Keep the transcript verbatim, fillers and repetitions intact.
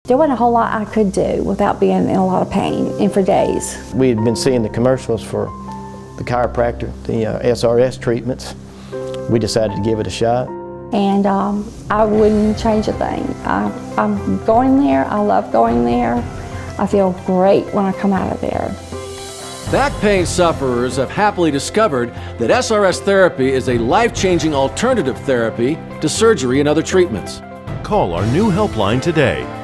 There wasn't a whole lot I could do without being in a lot of pain, and for days. We had been seeing the commercials for the chiropractor, the uh, S R S treatments. We decided to give it a shot. And um, I wouldn't change a thing. I, I'm going there, I love going there. I feel great when I come out of there. Back pain sufferers have happily discovered that S R S therapy is a life-changing alternative therapy to surgery and other treatments. Call our new helpline today,